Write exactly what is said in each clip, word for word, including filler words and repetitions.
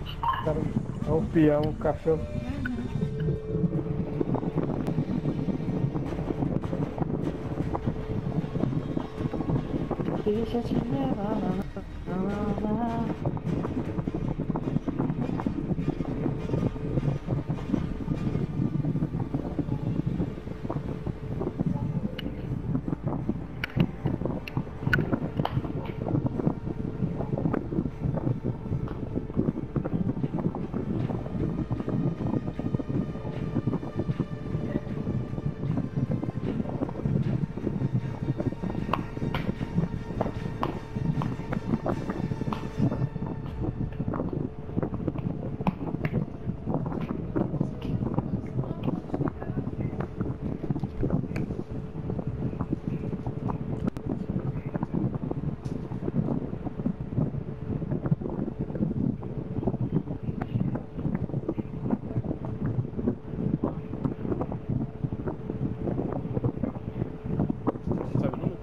Cara, é o peão, o cachorro. Deixa eu te levar lá, lá, lá, lá. Sabe o número?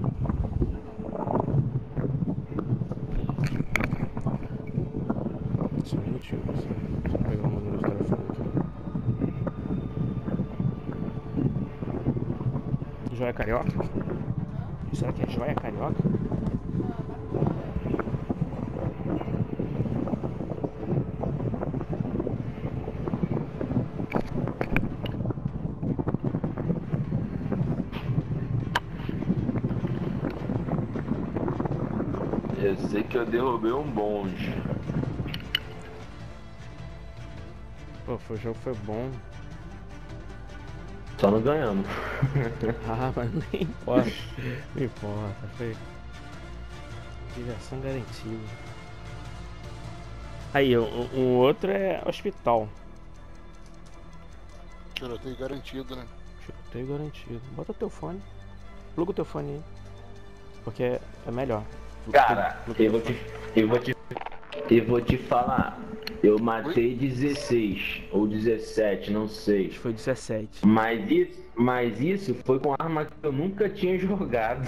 Só um minutinho, pessoal. Deixa eu pegar o número de telefone aqui. Joia Carioca? Será que é Joia Carioca? Eu sei que eu derrubei um bonde. Pô, foi, o jogo foi bom. Só não ganhamos. Ah, mas nem importa. Não importa, foi diversão garantida. Aí, o, o outro é hospital. Tiroteio garantido, né? Tiroteio garantido. Bota teu fone. Pluga o teu fone aí. Porque é, é melhor. Cara, Pluga eu teu vou te, fone. eu vou te, eu vou te falar. Eu matei dezesseis ou dezessete, não sei. Foi dezessete. Mas isso, mas isso foi com arma que eu nunca tinha jogado.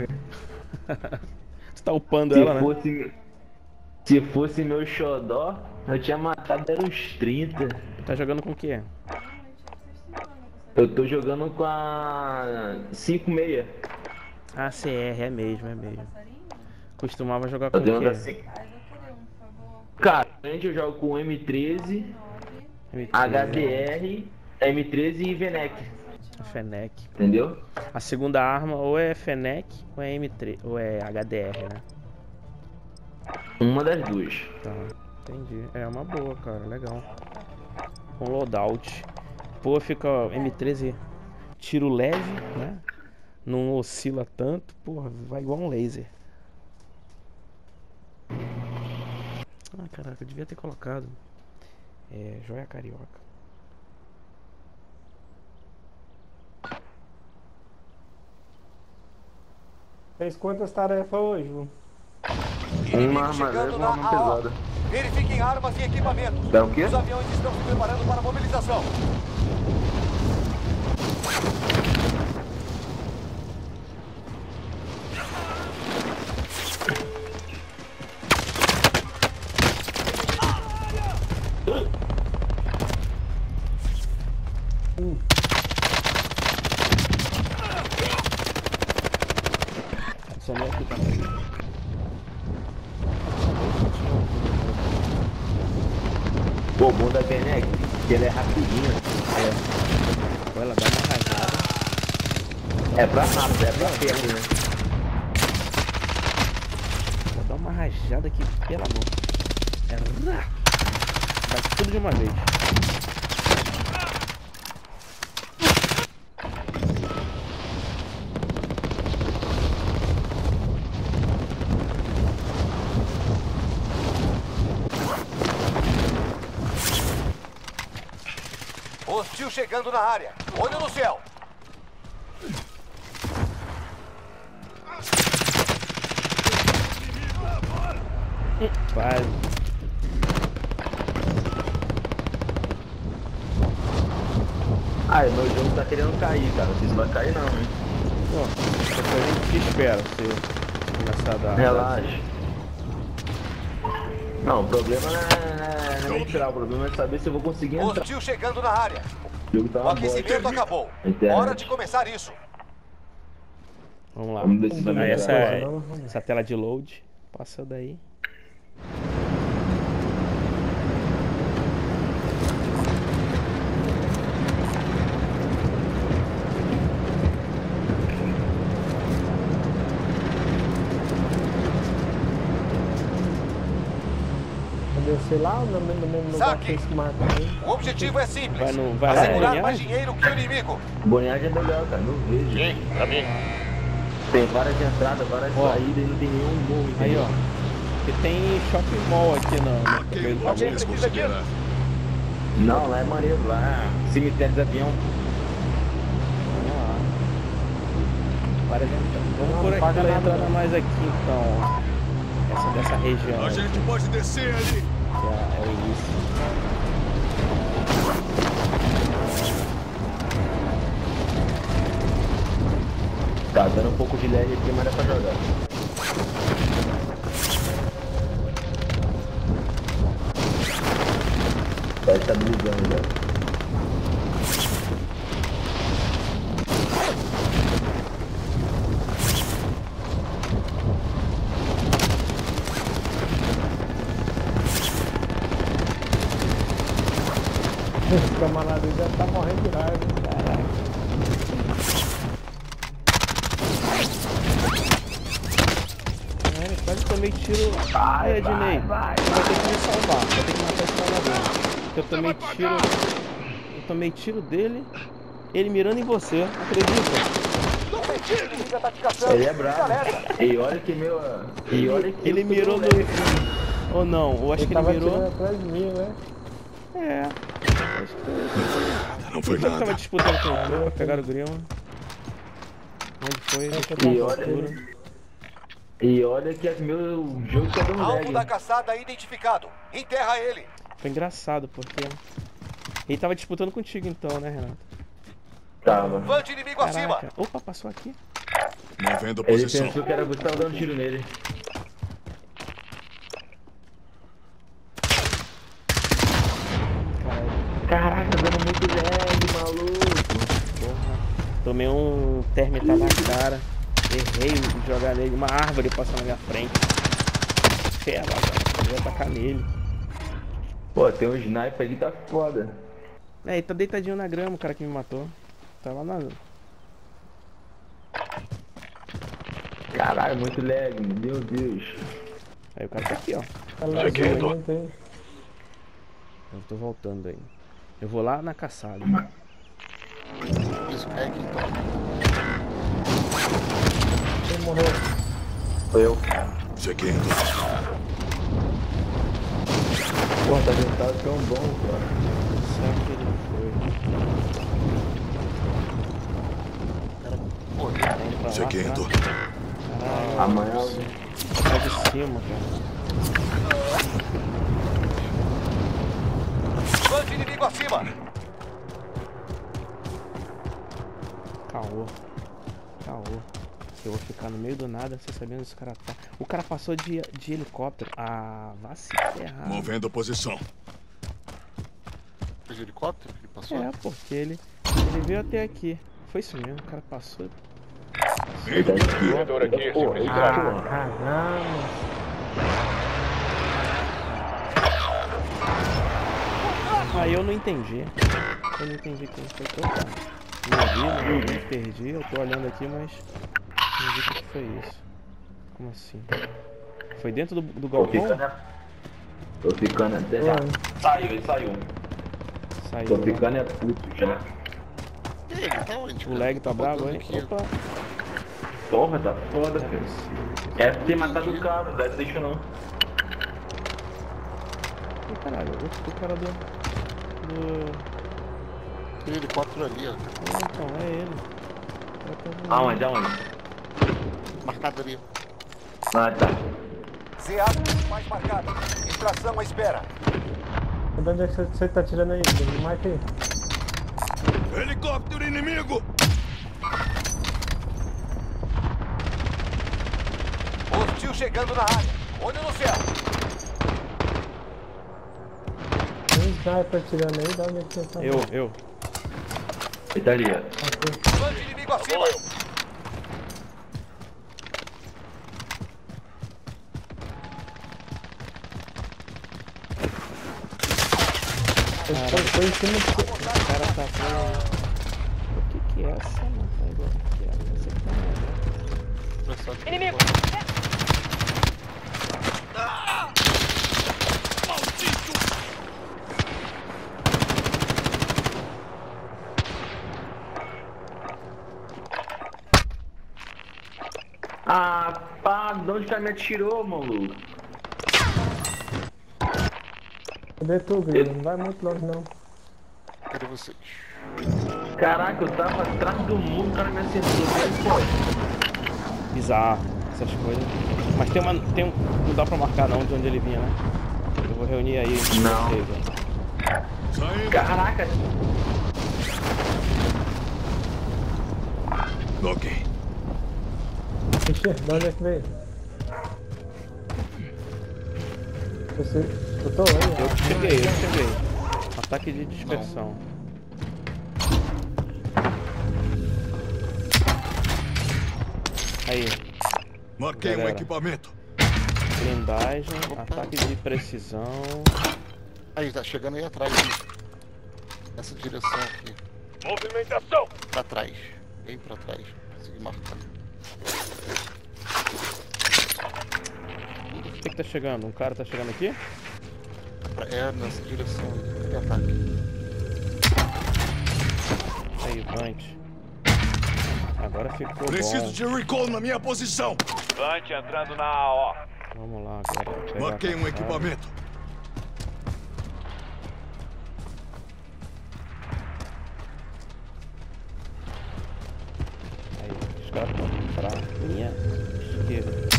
Tu tá upando Se ela, né? fosse, se fosse meu xodó, eu tinha matado era uns trinta. Tá jogando com o quê? Eu tô jogando com a cinco seis. Ah, C R, é mesmo, é mesmo. Costumava jogar com Eu o tenho quê? da cinco. Cara, antes eu jogo com M treze, H D R, M treze e Fennec. Fennec. Entendeu? A segunda arma ou é Fennec ou é M três, ou é H D R, né? Uma das duas. Tá, entendi. É uma boa, cara, legal. Com loadout. Pô, fica ó, M treze tiro leve, né? Não oscila tanto, porra, vai igual um laser. Ah, caraca, eu devia ter colocado. É, Joia Carioca. Fez quantas tarefas hoje, Lu? Uma arma leve e uma arma pesada. Verifiquem armas e equipamentos. É o quê? Os aviões estão se preparando para a mobilização. Adicionei aqui também. Pô, o bom da Fennec, que ele é rapidinho. É. Pô, ela dá uma rajada. É pra rápido, é pra perto, né? Ela dá uma rajada que, pelo amor. É. rá. Vai tudo de uma vez. Hostil chegando na área. Olho no céu. Quase. Ah, meu jogo tá querendo cair, cara. Não sei se vai cair não, hein? Bom, depois a gente espera você começar a dar. Relaxa. Não, o problema não é, não é entrar, o problema é saber se eu vou conseguir entrar. Hostil chegando na área. O jogo tá O uma aquecimento bosta. acabou. Internet. Hora de começar isso. Vamos lá. Vamos decidir. Aí essa, é, Não, essa tela de load. Passa daí. Vou descer lá no, no mesmo lugar Saque. que esse marca aí. O objetivo é simples. Vai no- vai lá, Assegurar Bonhage? mais dinheiro que o inimigo. Bonhage é melhor, cara, não vejo. Sim, pra mim. Tem várias entradas, várias Ó. saídas e não tem nenhum morro. Aí, entendeu? ó. Porque tem shopping mall aqui no, no meio do Alguém caminho. precisa disso? Não, lá é maneiro, lá é cemitério de avião. Vamos lá. Várias entradas. Vamos Não, por não aqui, paga pela nada, entrada não. mais aqui então, ó. Essa dessa região. A aí, gente pode descer ali. que é, é o início. Tá dando um pouco de lag aqui, mas dá pra jogar. Tá estabilizando já. Esse camarada aí já tá morrendo de raiva. É, quase tomei tiro. Ai, Ednei. Você vai ter que me salvar. Vai ter que matar esse vagabundo. Porque eu tomei tiro. Eu tomei tiro dele. Ele mirando em você. Acredita? Inimigo ataque caçando. Ele é bravo. E olha que meu. E olha que Ele eu tô mirou com no. lag. Ou não? Eu acho Ele que ele tava mirou. atirando atrás de mim, né? É. Acho que Não foi Quem tava nada. disputando com ele pra pegar o grilo? Onde foi? Deixa eu E dar uma olha, altura. e olha que meu jogo tá dando Alvo da lag. caçada identificado. Enterra ele. Foi engraçado porque. Ele tava disputando contigo então, né, Renato? Tava. Vante inimigo acima. Caraca. Opa, passou aqui. Movendo Ele posição. pensou que era Gustavo dando tiro nele. Caralho. Caraca, dando muito lag, maluco. Porra. Tomei um térmita na cara. Errei de jogar nele. Uma árvore passou na minha frente. Fera, cara. Eu ia atacar nele. Pô, tem um sniper ali, tá foda. É, ele tá deitadinho na grama, o cara que me matou. Tá lá na. Caralho, muito lag, meu Deus. Aí o cara tá aqui, ó. Tá lá, Cheguei, assim, tô. não tem. Eu tô voltando aí. Eu vou lá na caçada. Isso, é aqui então. Quem morreu? Foi eu. Cheguei. Porra, tá ventado tão bom, cara. Será que ele Pô, foi? Vamos pra lá, Cheguei. tá? Caralho, Amanhã tá de cima, cara. Vante inimigo acima. Caô. Caô. Eu vou ficar no meio do nada, você sabendo onde esse cara tá. O cara passou de, de helicóptero. Ah, vá se ferrar. Movendo posição. foi de helicóptero que ele passou? É, porque ele, ele veio até aqui. Foi isso mesmo, o cara passou. Indo por aqui. Jogador aqui, porra, ele tá porra. Caramba. Ah, eu não entendi. Eu não entendi quem foi que eu tava. Não vi, não vi, perdi. Eu tô olhando aqui, mas não vi o que foi isso. Como assim? Foi dentro do, do Tô galpão? ficando, tô ficando até. Ué. Saiu, ele saiu. Saiu. Tô né? ficando é puto já. E ele tá onde? O cara? lag tá bravo, botando hein? aqui, ó. Opa! Porra, tá foda, Não é filho. possível. É ter matado o cara, não deixa não. Ih, caralho, o, o cara do. Do. Tem helicóptero ali, ó. É, então, é ele. O cara tá voando. Aonde, aonde? Marcado ali. Ah, tá. Z A mais marcado. Extração à espera. De onde é que você, você tá tirando aí? Marca aí. Helicóptero inimigo. Hostil chegando na área. Olho no céu. sniper tirando aí, dá onde é que você tá? Eu, eu. Ele tá ali, ó. Aqui. Bande inimigo acima. Ele foi, foi em cima de você. O cara tá com... O que que é essa, mano? Tá igual o que é? Não sei o que é. Inimigo! Ah, pá, de onde o cara me atirou, maluco? Cadê tu, Grilo? Não vai muito longe não. Cadê vocês? Caraca, eu tava atrás do muro, o cara me acertou. Aí, pô. Bizarro, essas coisas. Mas tem uma. Tem um, não dá pra marcar não de onde ele vinha, né? Eu vou reunir aí. Não. Vocês, ó. Saindo. Caraca. Ok. Ixi, de onde é que veio? Você escutou aí? Eu que cheguei, eu que cheguei. Ataque de dispersão. Aí, Marquei um Galera. equipamento. blindagem, ataque de precisão. Aí, tá chegando aí atrás. Nessa direção aqui. Movimentação. Pra trás. Bem pra trás. Consegui marcar. O que que tá chegando? Um cara tá chegando aqui? Pra- É, nessa direção aí. Tem ataque. Aí, Vante. Agora ficou Preciso bom. de recall na minha posição. Bande entrando na A O. Vamos lá agora. pegar Marquei a um caçada. equipamento. Aí, os caras estão pra minha esquerda.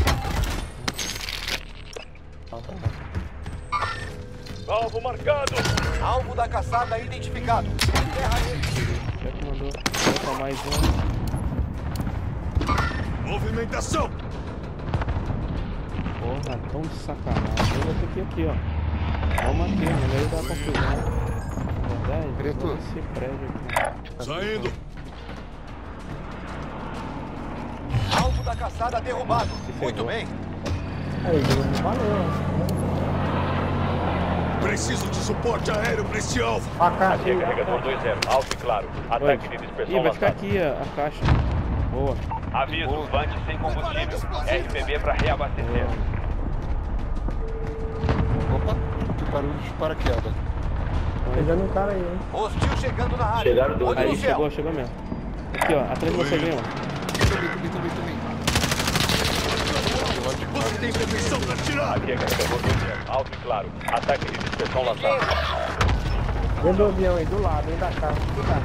Alvo marcado. Alvo da caçada identificado. Terra ele. Já que mandou. Vou mais um. Movimentação. Porra, tão de sacanagem. Eu vou ter que ir aqui, ó. Vamos aqui, no meio da confusão. Verdade? Preto. Vou esse prédio aqui. Saindo. Alvo da caçada derrubado. Se Muito ferrou. bem. Aí, Grilo, valeu. Preciso de suporte aéreo pra esse alvo. A caixa. Carregador dois zero. Alto e claro. Oi. Ataque de dispersão Ih, vai ficar lançado. aqui a, a caixa. Boa. Aviso, Bande sem combustível. R P B para reabastecer. Opa, que barulho de paraquedas. Pegando um cara aí, hein? Hostil chegando na área. Chegaram dois. Olho no Aí, céu. chegou, chegou mesmo. Aqui, ó. Atrás de você, viu? Também, também, também, também. Você tem permissão pra atirar. Aqui é carregador dois zero. Alto e claro. Ataque de dispersão lançado. Dentro do avião aí, do lado, aí da caixa. Cuidado.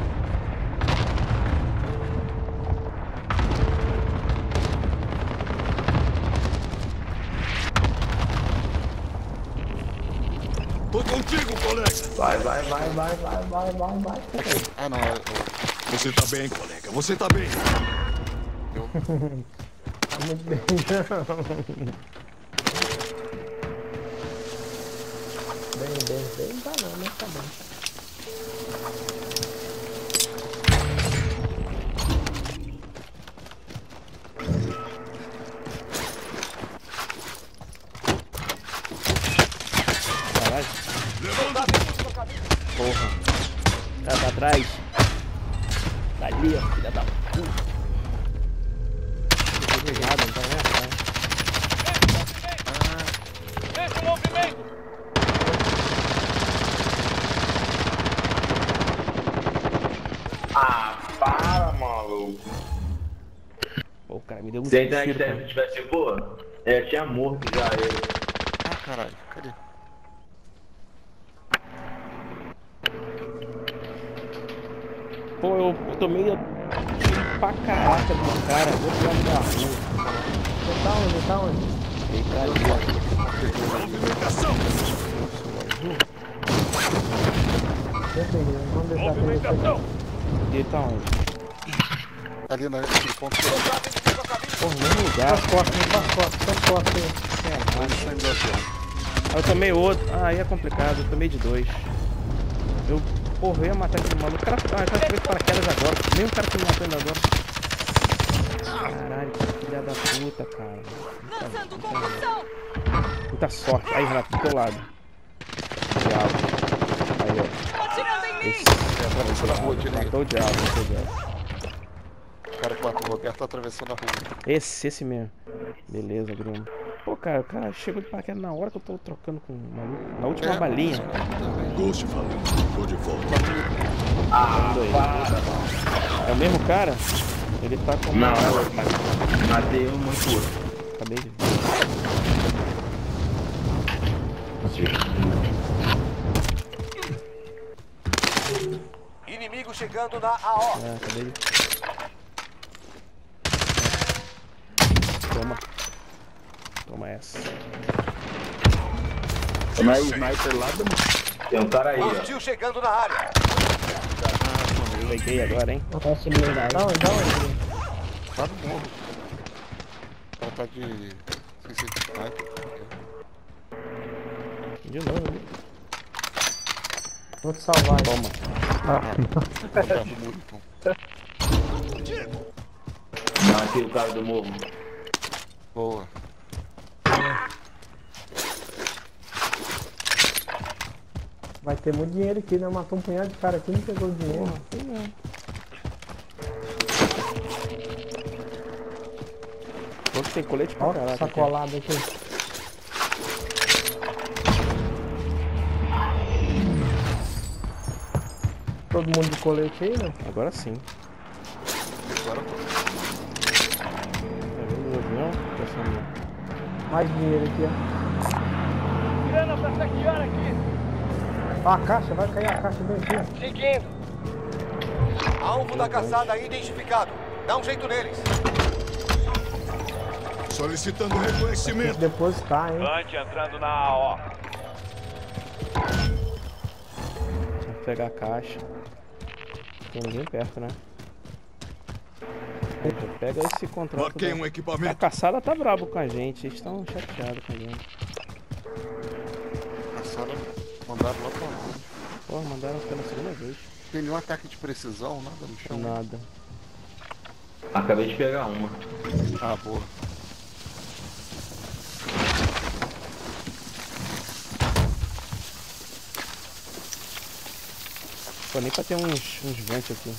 Tô contigo, colega. Vai, vai, vai. Vai, vai, vai, vai, vai. Ah, não, é... é- Você tá bem, colega. Você tá bem. Tá muito bem, não. Bem, bem, bem, tá não, mas tá bom. Caralho. Porra. Cara, tá atrás. Tá ali, ó. Filha da puta. Tô ligado, não tá nem atrás. Veja o movimento. Ah, para, maluco. Pô, cara, me deu um Se a internet tiro, deve cara. tivesse boa, é, tinha morto já ele. Ah, caralho, cadê? Pô, eu tomei tiro pra caraca do cara. Do outro lado da rua. Você tá onde? Tá onde? Eita, ali, ó. Movimentação. Deixa aí, Grilo. Vamos deixar pra ele chegar. Movimentação. Ele tá onde? Ali naquele ponto que eu Pô, no mesmo lugar. As costas, as costas, as costas aí. Caralho. tô saindo do avião. Eu tomei outro. Ah, aí é complicado. Eu tomei de dois. Eu, porra, eu ia matar aquele maluco. O cara, ah, o cara foi de paraquedas agora. Nem o cara que me matou ainda agora. Caralho, que filha da puta, cara. Lançando concussão. Muita sorte. Aí, Renato, do teu lado. Diabo. Aí, ó. Atirando em mim. Esse Atravessando a rua direita. matou o diabo, matou o diabo. O cara que matou o Roberto tá atravessando a rua. Esse, esse mesmo. Beleza, Bruno. Pô, cara, o cara chegou de paraquedas na hora que eu tô trocando com o maluco. Na última É, balinha. Ghost falando. Tô de volta. Ah, para. É o mesmo cara? Ele tá com Não, uma... eu matei um muito outro. Acabei de ver. Inimigo chegando na A O. É, acabei de... Toma. Toma essa. Toma aí, sniper lá do... Tem um cara aí, ó. Hostil chegando na área. Eu peguei agora, hein? Dá onde, dá onde? Tá no morro. O cara tá de... Sem ser de sniper. De novo ali. Vou te salvar. Toma. Tá no muro, então. Matei o cara do morro. Boa. Vai ter muito dinheiro aqui, né? Matou um punhado de cara aqui e não pegou o dinheiro. Quanto tem colete pra Ó, caraca. sacolado aqui. Todo mundo de colete aí, né? Aqui. Agora sim. Agora tô. Tá vendo o avião? Passando. Mais dinheiro aqui, ó. Grana pra saquear aqui. Ó, a caixa, vai cair a caixa bem aqui, ó. Seguindo. Alvo da caçada identificado. Dá um jeito neles. Solicitando Tem que reconhecimento. depositar, hein? Vante entrando na A O. Vou pegar a caixa. Tem ninguém perto, né? Aí, já pega esse contrato. Marquei da- um A equipamento. caçada tá brabo com a gente. Eles estão chateados com a gente. Passaram, mandaram lá pra lá. Pô, mandaram pela segunda vez. Tem nenhum ataque de precisão, nada no chão. Nada. Acabei de pegar uma. Ah, boa. Pô, nem pra ter uns, uns ventes aqui.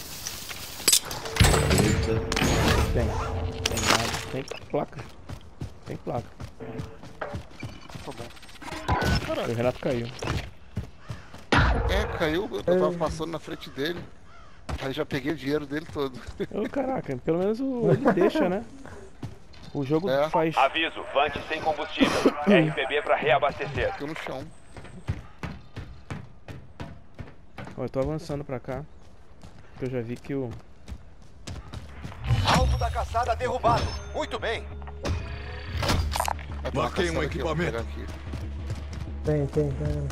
Eita. Tem. Tem nada. Tem placa. Tem placa. Tá bom. O Renato caiu. É, caiu, eu tava passando na frente dele. Aí já peguei o dinheiro dele todo. Ô, caraca, pelo menos o, ele deixa, né? O jogo É. faz. Aviso, Vante sem combustível. R P B pra reabastecer. Ficou no chão. Ó, eu tô avançando pra cá. Porque eu já vi que o. Alvo da caçada derrubado. Muito bem. Vai ter uma Marquei um caçada aqui, eu vou equipamento. pegar aqui. Tem, tem, tem.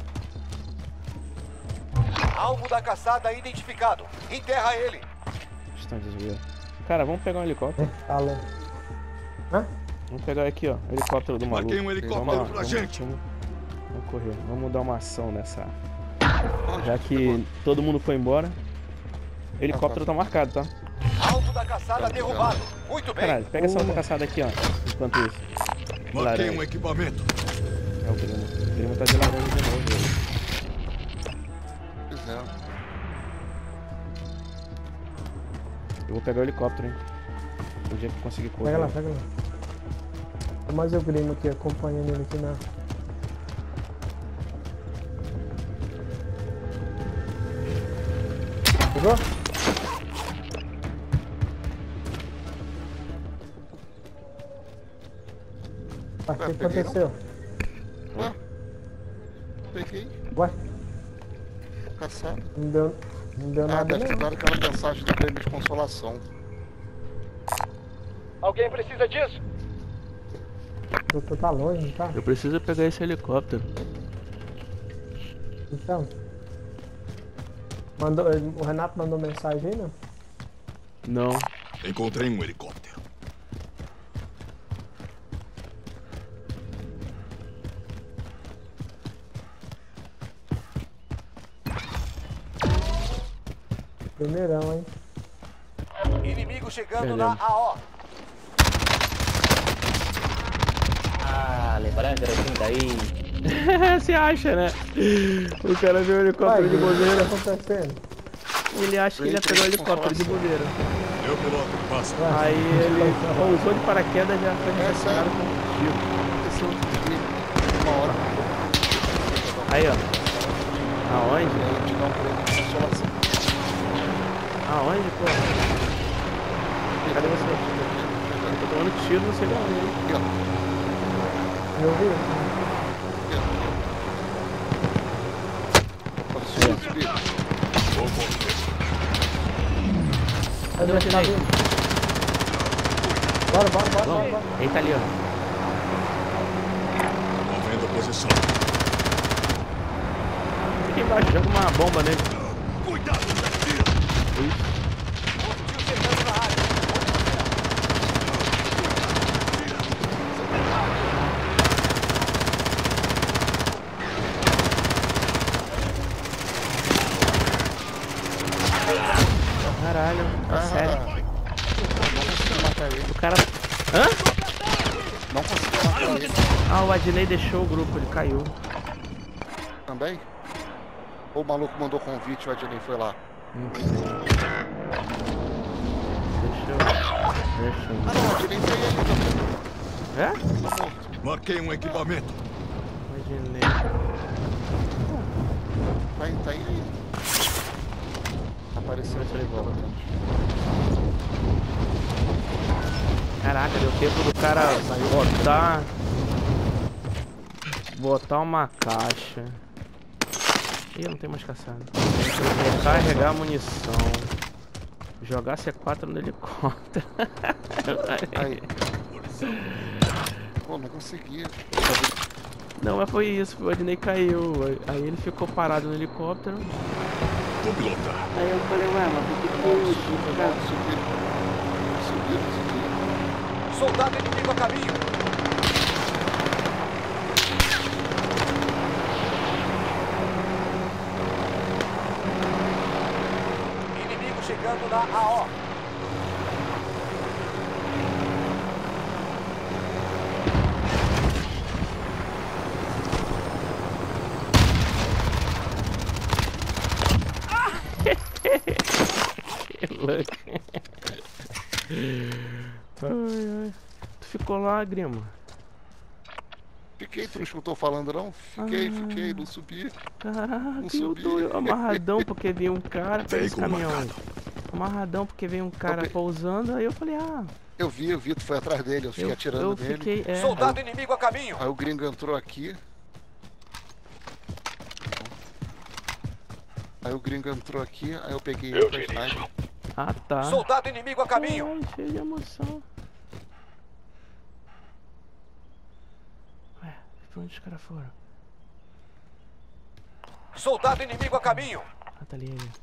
Alvo da caçada identificado. Enterra ele. Estão de zoeira. Cara, vamos pegar um helicóptero. Falou. Hã? Vamos pegar aqui, ó. O helicóptero do maluco. Marquei um helicóptero Vamos lá, pra vamos, gente. Vamos, vamos correr. Vamos dar uma ação nessa. Onde? Já que todo mundo foi embora. O helicóptero tá marcado, tá? Alvo da caçada derrubado. Muito bem. Caralho, pega essa outra caçada aqui, ó. Enquanto isso. Marquei Laranja. um equipamento. É o Grimo. O Grimo tá de laranja de novo. velho. Pois é. Eu vou pegar o helicóptero, hein. O dia que eu conseguir correr. Pega lá, pega lá. Tem mais o Grimo aqui acompanhando ele aqui na. Pegou? Ah, o que peguei, aconteceu? Ué? Peguei, Ué, caçado. não deu, não deu Ah, nada deve ter não. dado aquela mensagem do prêmio de consolação. Alguém precisa disso? O doutor tá longe, não tá? Eu preciso pegar esse helicóptero. Então. Mandou, o Renato mandou mensagem aí, né? Não. Encontrei um helicóptero. Primeirão, hein? Inimigo chegando Perdemos. na A O. Ah, lembrando, garotinho daí. Você acha, né? O cara viu o helicóptero de O que bobeira. tá acontecendo? Ele acha que ele ia pegar o helicóptero de bobeira. Eu piloto, passa. Aí ele pousou de paraquedas e já foi assassinado com um tiro. Aconteceu outro dia, uma hora. Aí, ó. Aonde? Eu te dar um prêmio de consolação. Aonde, pô? Cadê você? Eu tô tomando tiro, não sei de onde. Aqui, ó. Eu vi. Pode subir, subir. Vou morrer. Cadê o tá vindo? Bora, bora, bora, bora, bora. Ele tá ali, ó. Movendo a posição. Fica embaixo, joga uma bomba nele. Cuidado, tira. Isso. Hostil chegando na área. Caralho, tá sério. Não consegui matar ele. O cara. Hã? Não consegui matar ele. Ah, o Adnei deixou o grupo, ele caiu. Também? Ou o maluco mandou convite e o Adnei foi lá? Não sei. Deixa eu. Deixa eu. Ah não, o Adnei foi aí também. É? Tá morto. Marquei um equipamento. Adnei. Tá aí, tá aí. Tá aparecendo Deixa ele ali, volta. volta. Caraca, deu tempo do cara botar. Botar uma caixa. Ih, não tem mais caçada. Recarregar a munição. Jogar C quatro no helicóptero. Aí. Pô, não conseguia. Não, mas foi isso. O Adnei caiu. Aí ele ficou parado no helicóptero. Vou pilotar. Aí eu falei, ué, mas por que que eu... Subir. Subir, subir. Soldado inimigo a caminho. Inimigo chegando na A O. Que louco. Ai, ai. Tu ficou lá, Grima? Fiquei, tu não escutou falando não? Fiquei, Ah. fiquei, não subi. Caraca, eu subi. tô amarradão porque veio um cara. Pega esse Veículo caminhão aí. marcado. Amarradão porque veio um cara pe- pousando. Aí eu falei, ah, Eu vi, eu vi, tu foi atrás dele, eu fiquei eu, atirando eu nele. fiquei. É, Soldado inimigo a caminho. Aí o gringo entrou aqui. Aí o gringo entrou aqui, aí eu peguei ele pra sniper. ah, tá. Soldado inimigo a caminho. Ai, cheio de emoção. Ué, pra onde os caras foram? Soldado inimigo a caminho. Ah, tá ali ele.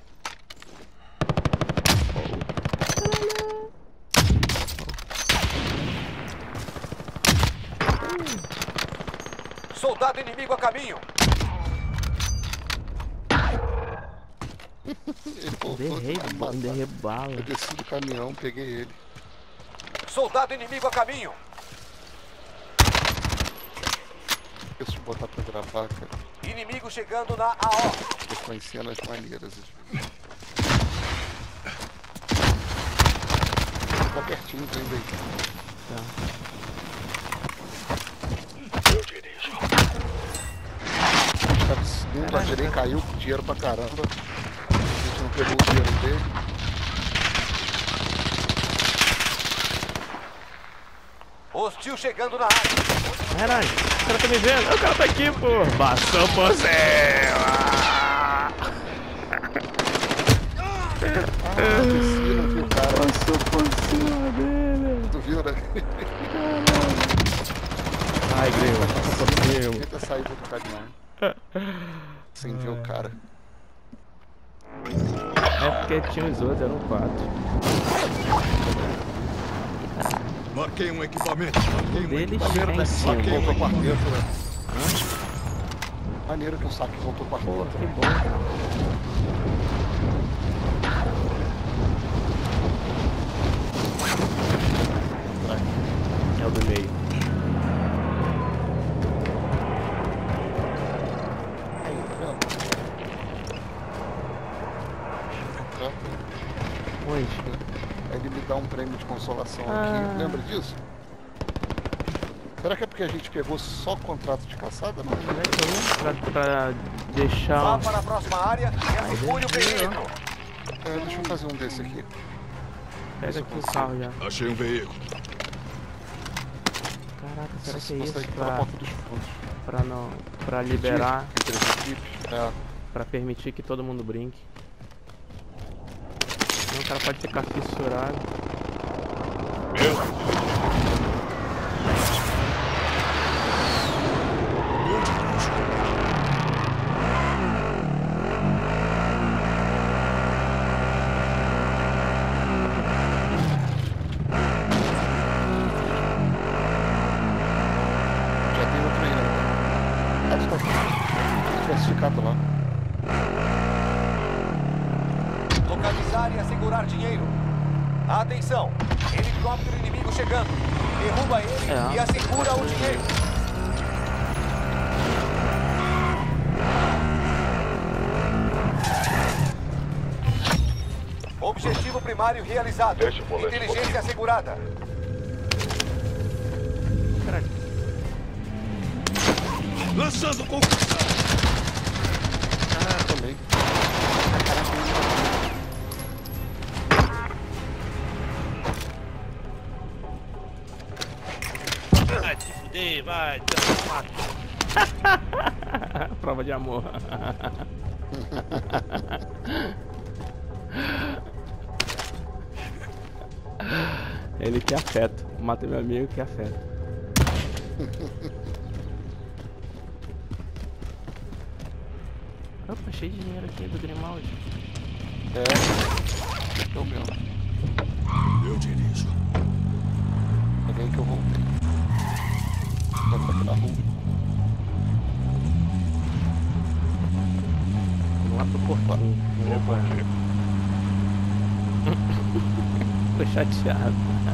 Soldado inimigo a caminho. Ele voltou Derrei, pra matar. derrei bala. Eu desci do caminhão, peguei ele. Soldado inimigo a caminho. Deixa eu botar pra gravar, cara. Inimigo chegando na A O. Eu conheci cenas maneiras. Tá pertinho, tô indo aí. Tava segundo, atirei, caiu com dinheiro pra caramba. A gente não pegou o dinheiro dele. Hostil chegando na área. Caralho, o cara tá me vendo. O cara tá aqui, pô. Passou por cima. Ah, desci, não viu o cara. Passou por cima dele. Tu viu, né? Ai, Grêmio, passou por cima. Tenta sair do caminhão. Sem ver o cara. É porque tinha os outros, eram quatro. Marquei um equipamento. Marquei um Deles equipamento. é em cima. Saque voltou quarteto, né? Maneiro que o saque voltou Pô, quarteto. que bom, cara. o do meio. Aí, tá vendo? Onde? Aí ele me dá um prêmio de consolação Ah. aqui. Lembra disso? Será que é porque a gente pegou só contrato de caçada? Não, Como é que é? Pra, pra deixar... Vá para a próxima área e assegure o perímetro. É, deixa eu fazer um desse aqui. Pega aqui o carro já. Achei um veículo. Caraca, será que é Você isso? consegue ir pela Pra, porta dos fundos. pra, não, pra liberar, Entre as equipes. É. pra permitir que todo mundo brinque. Senão o cara pode ficar fissurado. Já tem outro aí, né? Ah, tá aqui. Classificado lá. Localizar e assegurar dinheiro. Atenção! Helicóptero inimigo chegando. Derruba ele É. e assegura o dinheiro. Objetivo primário realizado. Deixa o colete Inteligência assegurada. Caraca. Lançando concussão. Ah, também. Vai te fuder, vai, te Prova de amor. Ele que afeta. Mata meu amigo que afeta. Opa, cheio de dinheiro aqui do Grimaldi. É. É o meu. Eu dirijo. Pega aí que eu voltei. Vai pra aqui na rua. Vamos lá pro portão. Tô chateado.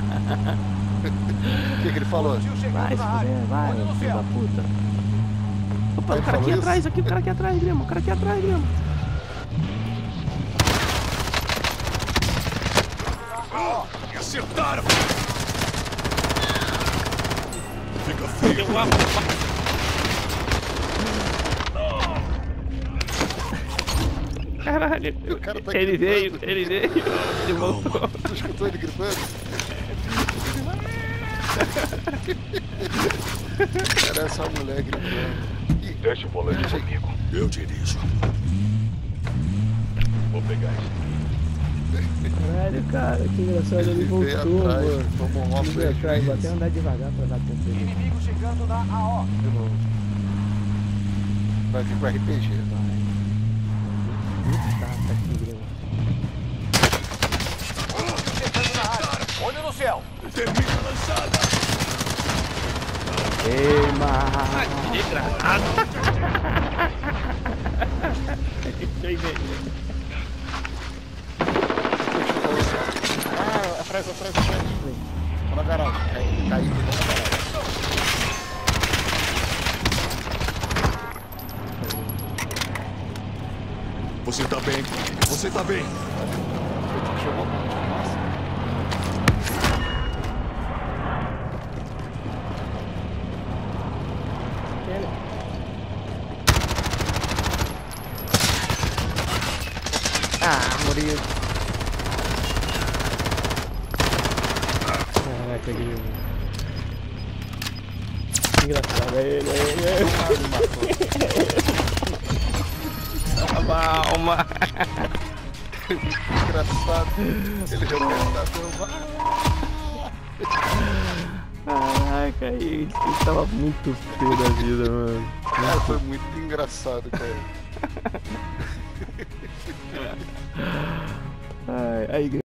O que, que ele falou? Tio chegando Vai, se na área. fuder, vai, Olho no filho céu. da puta. Opa, Ele o cara aqui falou isso? atrás, aqui, o cara aqui atrás, Grimo, o cara aqui atrás, Grimo. Me acertaram. Fica frio. Deu uma Caralho, O cara tá ele veio, gritando. ele veio, ele voltou. Tu escutou ele gritando? Era essa mulher gritando. Ih, Deixa o volante comigo. Eu dirijo. Vou pegar isso. Caralho, cara, que engraçado, ele, ele veio voltou, atrás, mano. tomou uma Ele veio atrás, vou até prejuízo. andar devagar pra dar tempo dele. Inimigo chegando na A O. De novo. Vai vir com R P G. Tá, tá aqui, Grêmio. Chegando na área. Olho no céu. Termina a lançada. Queima! que desgraçado. Ah, atrás, atrás, atrás. Tô na garagem. Caí, caí, tô na garagem. Você tá bem. Você tá bem. Chegou. Nossa. Ah, Murilo. Caraca, Grêmio. Engraçado, é ele, é ele, é ele. Ah, me matou. Calma! Engraçado. Ele já tentado. Caraca, ele, ele tava muito feio da vida, mano. Cara, foi muito engraçado, cara. Ai, aí,